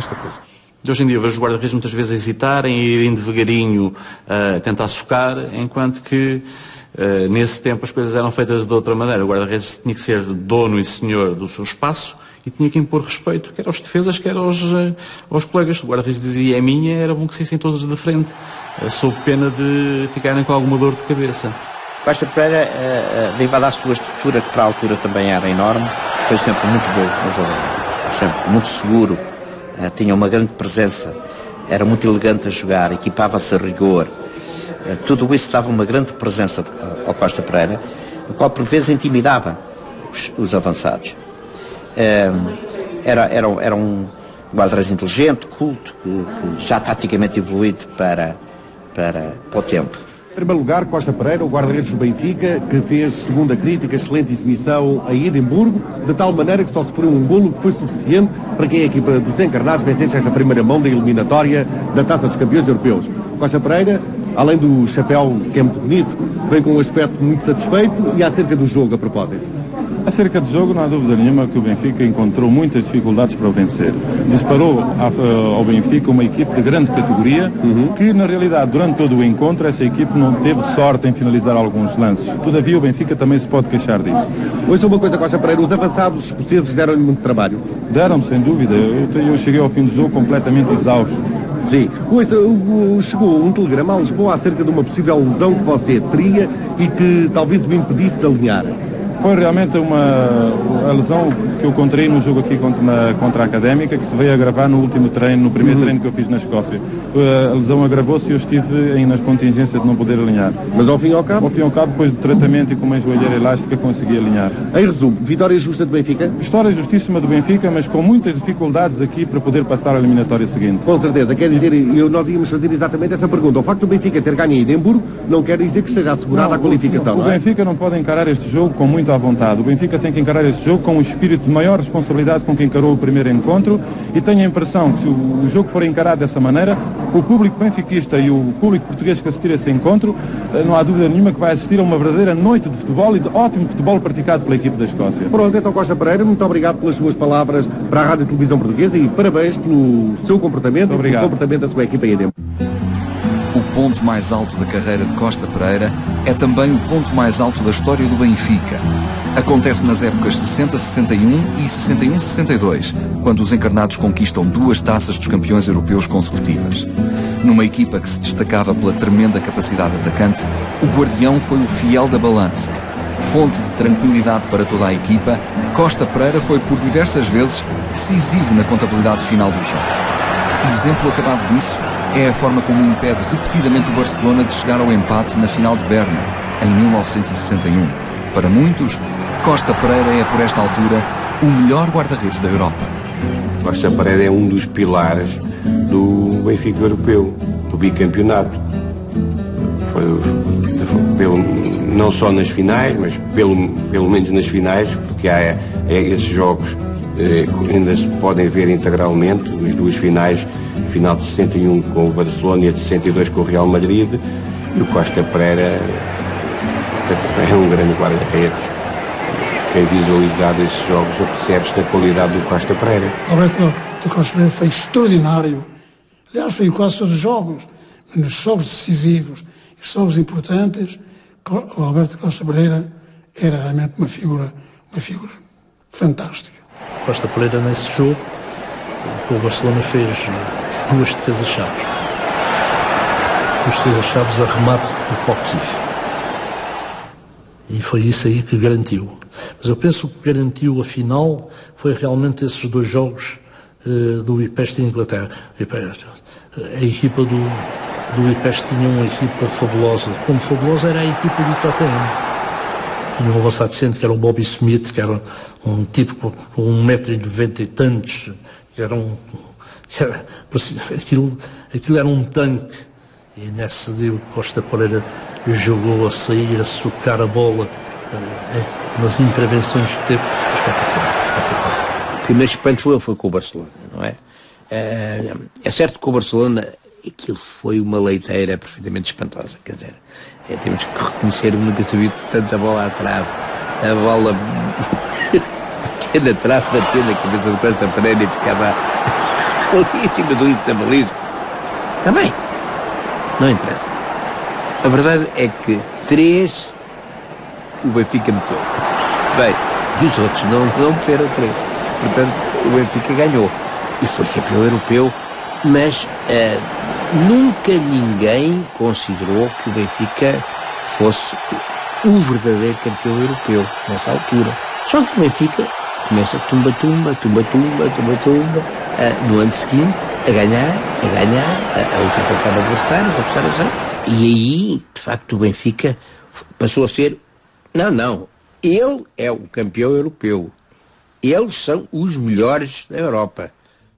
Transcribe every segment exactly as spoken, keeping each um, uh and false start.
esta coisa. De hoje em dia, vejo os guarda-redes muitas vezes a hesitarem, a irem devagarinho a tentar socar, enquanto que uh, nesse tempo as coisas eram feitas de outra maneira. O guarda-redes tinha que ser dono e senhor do seu espaço e tinha que impor respeito, quer aos defesas, quer aos, uh, aos colegas. O guarda-redes dizia: é minha, era bom que saíssem todos de frente, uh, sob pena de ficarem com alguma dor de cabeça. Costa Pereira, uh, uh, derivada à sua estrutura, que para a altura também era enorme, foi sempre muito bom no jogo. Sempre muito seguro, uh, tinha uma grande presença, era muito elegante a jogar, equipava-se a rigor. Uh, tudo isso dava uma grande presença de, uh, ao Costa Pereira, o qual por vezes intimidava os, os avançados. Uh, era, era, era um guarda-redes inteligente, culto, que, que já taticamente evoluído para, para, para o tempo. Em primeiro lugar, Costa Pereira, o guarda-redes do Benfica, que fez, segundo a crítica, excelente exibição a Edimburgo, de tal maneira que só sofreu um golo que foi suficiente para que a equipa dos encarnados vencesse esta primeira mão da eliminatória da Taça dos Campeões Europeus. Costa Pereira, além do chapéu, que é muito bonito, vem com um aspecto muito satisfeito. E acerca do jogo, a propósito? Acerca do jogo, não há dúvida nenhuma que o Benfica encontrou muitas dificuldades para o vencer. Disparou ao Benfica uma equipe de grande categoria, uhum. que na realidade durante todo o encontro essa equipe não teve sorte em finalizar alguns lances. Todavia o Benfica também se pode queixar disso. Hoje uma coisa, Costa Pereira, os avançados escoceses deram-lhe muito trabalho. Deram-me, sem dúvida. Eu, eu cheguei ao fim do jogo completamente exausto. Sim. Hoje, chegou um telegrama a Lisboa acerca de uma possível lesão que você teria e que talvez o impedisse de alinhar. Foi realmente uma a lesão que eu contraí no jogo aqui contra, na, contra a Académica, que se veio agravar no último treino, no primeiro uhum. treino que eu fiz na Escócia. A lesão agravou-se e eu estive aí nas contingências de não poder alinhar. Mas ao fim e ao cabo? Ao fim e ao cabo, depois do tratamento e com uma joelheira elástica, consegui alinhar. Em resumo, vitória justa do Benfica? Vitória justíssima do Benfica, mas com muitas dificuldades aqui para poder passar a eliminatória seguinte. Com certeza. Quer dizer, eu, nós íamos fazer exatamente essa pergunta. O facto do Benfica ter ganho em Edimburgo não quer dizer que esteja assegurada não, a qualificação, o, não o é? Benfica não pode encarar este jogo com muito à vontade. O Benfica tem que encarar este jogo com um espírito de maior responsabilidade com quem encarou o primeiro encontro, e tenho a impressão que se o, o jogo for encarado dessa maneira, o público benfiquista e o público português que assistir a esse encontro, não há dúvida nenhuma que vai assistir a uma verdadeira noite de futebol e de ótimo futebol praticado pela equipe da Escócia. Pronto, então Costa Pereira, muito obrigado pelas suas palavras para a Rádio e Televisão Portuguesa e parabéns pelo seu comportamento e pelo comportamento da sua equipa em Edimburgo. O ponto mais alto da carreira de Costa Pereira é também o ponto mais alto da história do Benfica. Acontece nas épocas sessenta sessenta e um e sessenta e um sessenta e dois, quando os encarnados conquistam duas taças dos campeões europeus consecutivas. Numa equipa que se destacava pela tremenda capacidade atacante, o guardião foi o fiel da balança. Fonte de tranquilidade para toda a equipa, Costa Pereira foi por diversas vezes decisivo na contabilidade final dos jogos. Exemplo acabado disso é a forma como impede repetidamente o Barcelona de chegar ao empate na final de Berna, em mil novecentos e sessenta e um. Para muitos, Costa Pereira é, por esta altura, o melhor guarda-redes da Europa. Costa Pereira é um dos pilares do Benfica europeu, do bicampeonato. Foi, foi pelo, não só nas finais, mas pelo, pelo menos nas finais, porque há é, esses jogos eh, ainda se podem ver integralmente, as duas finais, a final de sessenta e um com o Barcelona e a de sessenta e dois com o Real Madrid, e o Costa Pereira é um grande guarda-redes. Quem visualizado esses jogos percebe-se da qualidade do Costa Pereira. Alberto do Costa Pereira foi extraordinário. Aliás, foi em quase todos os jogos, mas nos jogos decisivos e jogos importantes, o Alberto Costa Pereira era realmente uma figura, uma figura fantástica. Costa Pereira, nesse jogo, o Barcelona fez duas defesas-chaves. Duas defesas-chaves a remate do Coxif. E foi isso aí que garantiu. Mas eu penso que garantiu a final foi realmente esses dois jogos uh, do Ipeste e Inglaterra. A equipa do, do Ipeste tinha uma equipa fabulosa. Como fabulosa era a equipa do Tottenham. Tinha um avançado decente que era o Bobby Smith, que era um tipo com, com um metro e noventa e tantos, que era um... Que era, aquilo, aquilo era um tanque. E nesse dia o Costa Pereira jogou a sair, a socar a bola, uh, nas intervenções que teve. Espetacular, espetacular. O primeiro espanto foi, foi com o Barcelona, não é? Uh, é certo que o Barcelona, aquilo foi uma leiteira perfeitamente espantosa, quer dizer, é, temos que reconhecer, nunca se viu tanta bola à trave, a bola batendo a trave, batendo a cabeça do Costa Pereira e ficava ali em cima do limite da baliza. Também. Não interessa. A verdade é que três o Benfica meteu. Bem, e os outros não, não meteram três. Portanto, o Benfica ganhou. E foi campeão europeu, mas uh, nunca ninguém considerou que o Benfica fosse o verdadeiro campeão europeu nessa altura. Só que o Benfica começa tumba-tumba, tumba-tumba, tumba-tumba, uh, no ano seguinte, a ganhar, a ganhar, a, a ultrapassar o adversário, a adversário, e aí, de facto, o Benfica passou a ser, não, não, ele é o campeão europeu. Eles são os melhores da Europa.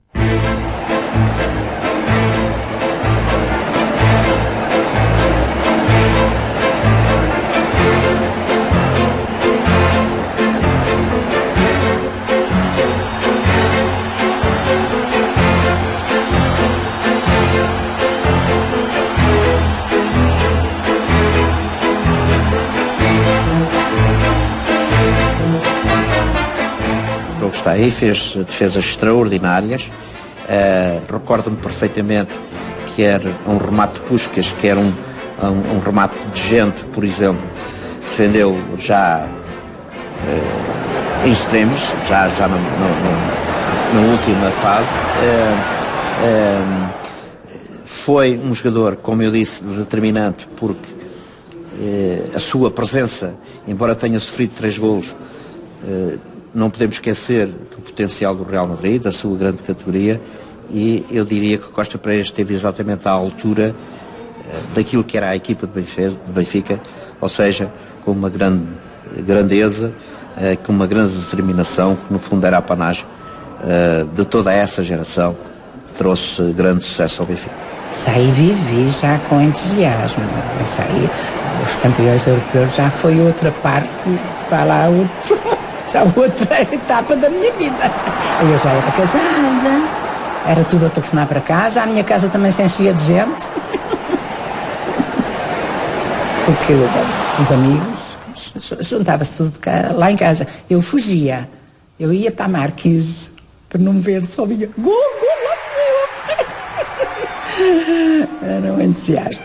Está aí, fez defesas extraordinárias. Uh, recordo-me perfeitamente que era um remate de Puskás, que era um, um, um remate de gente, por exemplo, defendeu já uh, em extremos, já, já na, na, na última fase. Uh, uh, foi um jogador, como eu disse, determinante, porque uh, a sua presença, embora tenha sofrido três golos, uh, não podemos esquecer do potencial do Real Madrid, da sua grande categoria, e eu diria que Costa Pereira esteve exatamente à altura uh, daquilo que era a equipa de Benfica, ou seja, com uma grande grandeza, uh, com uma grande determinação, que no fundo era a panagem uh, de toda essa geração, que trouxe grande sucesso ao Benfica. Saí vivi já com entusiasmo. Saí, os campeões europeus já foi outra parte, para lá outro... já outra etapa da minha vida. Eu já era casada, era tudo a telefonar para casa, a minha casa também se enchia de gente. Porque os amigos, juntava-se tudo cá, lá em casa. Eu fugia, eu ia para a Marquise, para não me ver, só via, gol, gol, lá eu. Era um entusiasmo.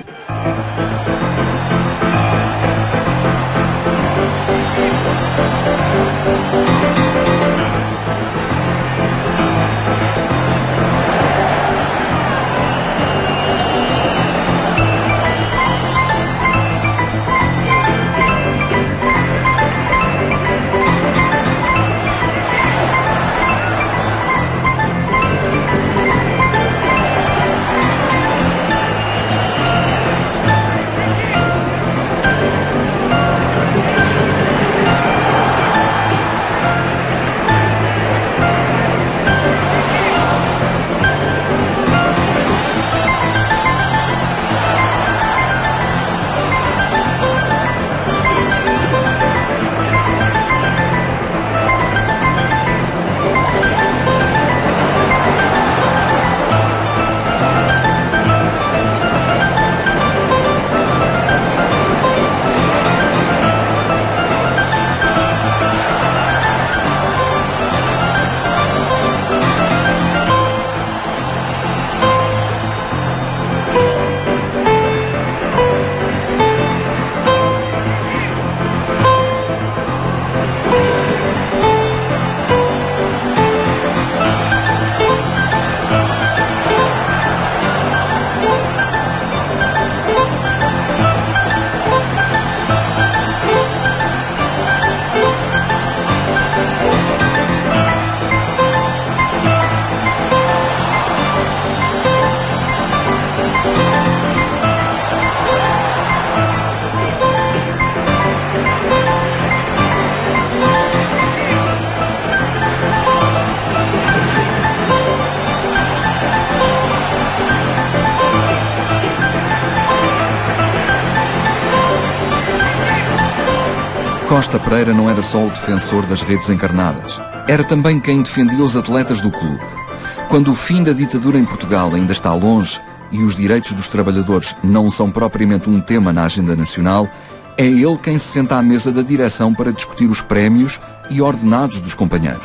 Costa Pereira não era só o defensor das redes encarnadas. Era também quem defendia os atletas do clube. Quando o fim da ditadura em Portugal ainda está longe e os direitos dos trabalhadores não são propriamente um tema na agenda nacional, é ele quem se senta à mesa da direção para discutir os prémios e ordenados dos companheiros.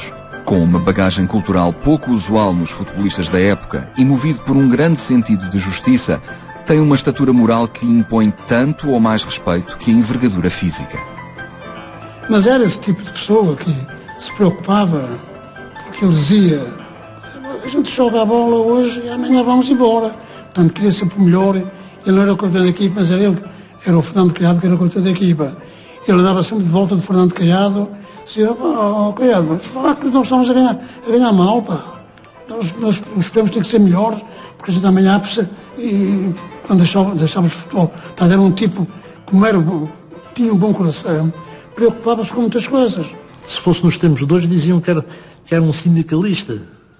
Com uma bagagem cultural pouco usual nos futebolistas da época e movido por um grande sentido de justiça, tem uma estatura moral que impõe tanto ou mais respeito que a envergadura física. Mas era esse tipo de pessoa que se preocupava, porque ele dizia: a gente joga a bola hoje e amanhã vamos embora. Portanto, queria sempre o melhor. Ele não era o capitão da equipa, mas era ele, era o Fernando Caiado que era o capitão da equipa. Ele andava sempre de volta do Fernando Caiado. Dizia: oh, oh, Caiado, mas falar que nós estamos a ganhar, a ganhar mal, pá. Nós, nós, os prémios têm que ser melhores, porque a gente amanhã precisa. E quando deixávamos, deixávamos futebol, tá, era um tipo, como era, tinha um bom coração, preocupava-se com muitas coisas. Se fosse nos tempos de hoje, diziam que era, que era um sindicalista.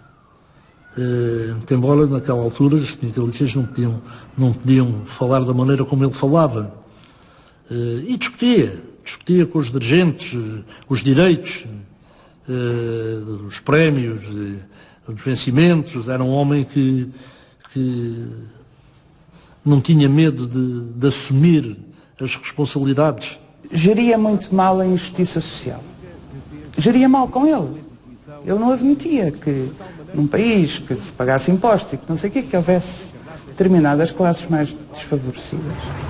Uh, embora naquela altura os sindicalistas não podiam, não podiam falar da maneira como ele falava. Uh, e discutia, discutia com os dirigentes, uh, os direitos, uh, os prémios, uh, os vencimentos. Era um homem que, que não tinha medo de, de assumir as responsabilidades. Geria muito mal a injustiça social. Geria mal com ele. Ele não admitia que num país que se pagasse impostos e que não sei o quê, que houvesse determinadas classes mais desfavorecidas.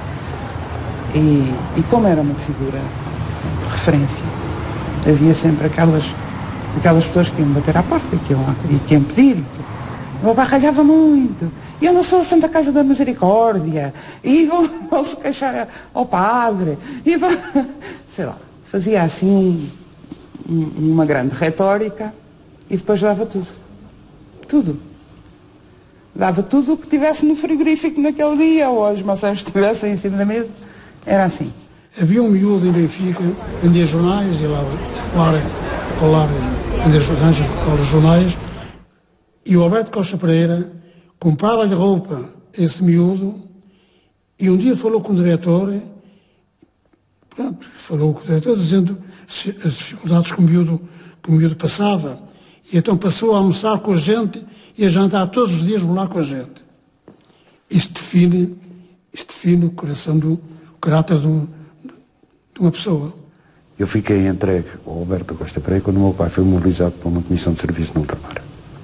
E, e como era uma figura de referência, havia sempre aquelas, aquelas pessoas que iam bater à porta e que iam, e que iam pedir. O babá ralhava muito. E eu não sou a Santa Casa da Misericórdia. E vão, vão se queixar ao padre. E vão, sei lá, fazia assim um, um, uma grande retórica e depois dava tudo. Tudo. Dava tudo o que tivesse no frigorífico naquele dia, ou as maçãs que estivessem em cima da mesa. Era assim. Havia um miúdo em Benfica, vendia jornais, ia lá ao lar, vendia jornais, jornais, e o Alberto Costa Pereira comprava-lhe roupa a esse miúdo, e um dia falou com o diretor, pronto, falou com o diretor dizendo as dificuldades que o miúdo, que o miúdo passava. E então passou a almoçar com a gente e a jantar todos os dias lá com a gente. Isto define, isto define o coração do o caráter do, de uma pessoa. Eu fiquei entregue ao Alberto Costa Pereira quando o meu pai foi mobilizado para uma comissão de serviço no ultramar.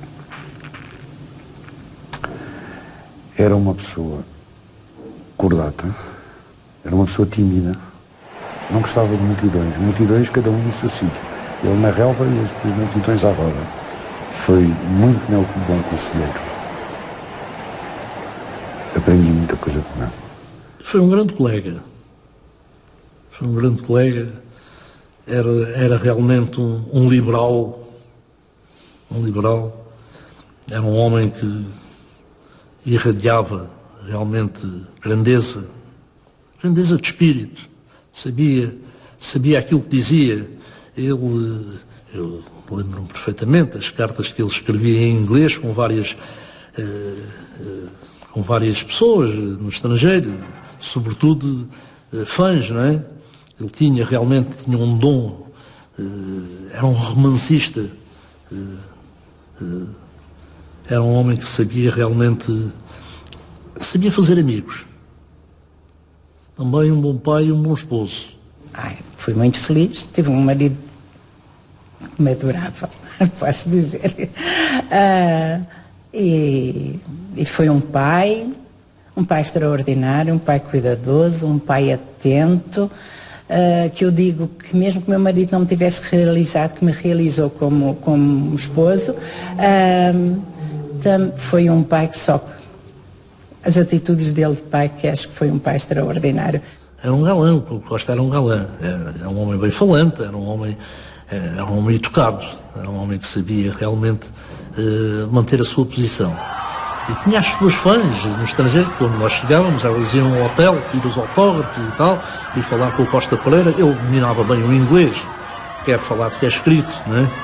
Era uma pessoa cordata, era uma pessoa tímida, não gostava de multidões. Multidões, cada um no seu sítio. Ele na relva e as multidões à roda. Foi muito meu bom conselheiro. Aprendi muita coisa com ele. Foi um grande colega. Foi um grande colega. Era, era realmente um, um liberal. Um liberal. Era um homem que irradiava realmente grandeza. Grandeza de espírito. Sabia, sabia aquilo que dizia. Ele, eu lembro-me perfeitamente das cartas que ele escrevia em inglês com várias, uh, uh, com várias pessoas no estrangeiro, sobretudo uh, fãs, não é? Ele tinha realmente tinha um dom, uh, era um romancista, uh, uh, era um homem que sabia realmente, sabia fazer amigos. Também um bom pai e um bom esposo. Ai, fui muito feliz, tive um marido que me adorava, posso dizer. Uh, e, e foi um pai, um pai extraordinário, um pai cuidadoso, um pai atento, uh, que eu digo que mesmo que meu marido não me tivesse realizado, que me realizou como, como esposo, uh, tam, foi um pai que só... As atitudes dele de pai, que acho que foi um pai extraordinário. Era um galã, o Costa era um galã, era, era um homem bem falante, era um homem, era um homem educado, era um homem que sabia realmente uh, manter a sua posição. E tinha as suas fãs no estrangeiro, quando nós chegávamos, elas iam ao hotel, pedir os autógrafos e tal, e falar com o Costa Pereira. Ele dominava bem o inglês, quer falado, quer escrito, não é?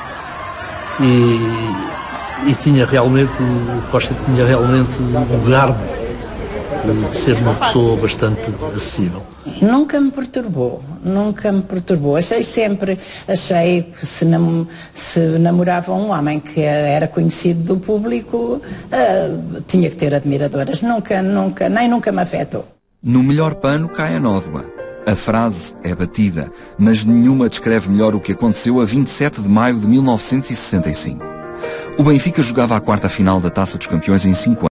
E, e tinha realmente, o Costa tinha realmente o garbo de ser uma pessoa bastante acessível. Nunca me perturbou, nunca me perturbou. Achei sempre, achei que se, nam, se namorava um homem que era conhecido do público, uh, tinha que ter admiradoras. Nunca, nunca, nem nunca me afetou. No melhor pano cai a nódoa. A frase é batida, mas nenhuma descreve melhor o que aconteceu a vinte e sete de maio de mil novecentos e sessenta e cinco. O Benfica jogava a quarta final da Taça dos Campeões em cinco anos.